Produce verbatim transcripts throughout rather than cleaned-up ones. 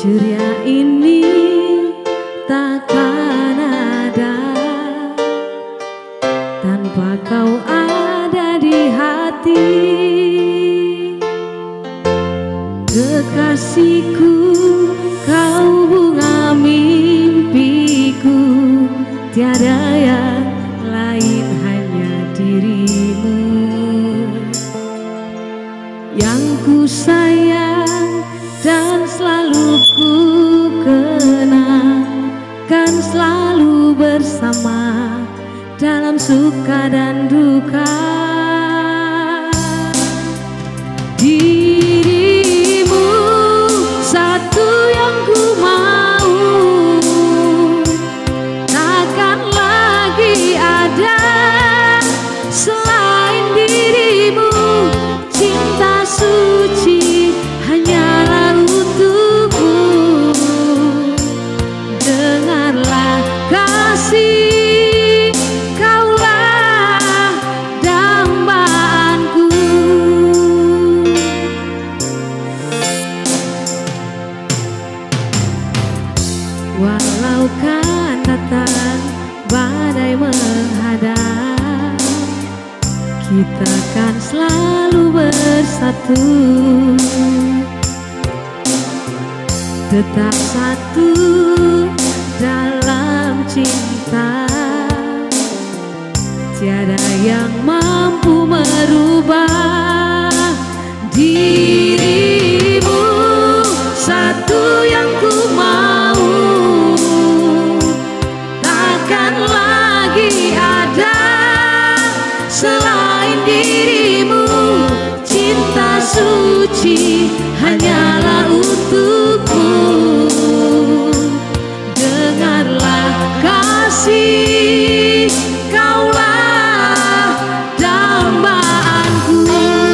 ceria ini takkan ada tanpa kau ada di hati. Kekasihku, kau bunga mimpiku, tiada yang lain hanya dirimu yang ku sayang dan selalu ku kenang, kan selalu bersama dalam suka dan duka. Dirimu satu yang ku mau, takkan lagi ada selain dirimu. Cinta suci hanyalah untukmu. Dengarlah kasih, kaulah dambaanku. Walau kan datang badai menghadang, kita kan selalu bersatu, tetap satu dalam cinta. Tiada yang mampu merubah dirimu. Satu yang ku mau, takkan lagi ada selain dirimu. Cinta suci hanyalah untukmu. Dengarlah kasih, kaulah dambaanku.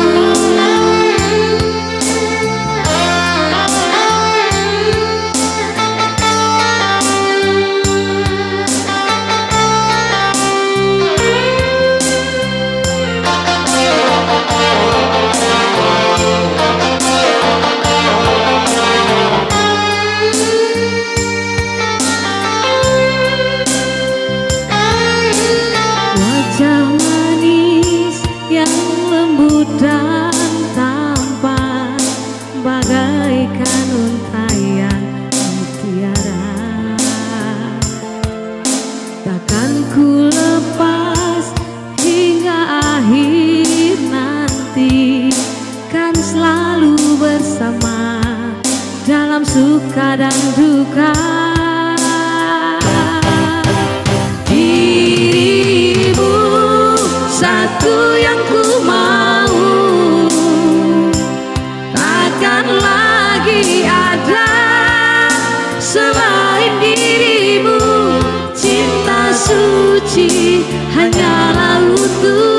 Wajah manis yang lembut dan tampan, bagaikan untayan mutiara. Takkan ku lepas hingga akhir nanti, kan selalu bersama dalam suka dan duka. Satu yang ku mau, takkan lagi ada selain dirimu. Cinta suci hanyalah untuk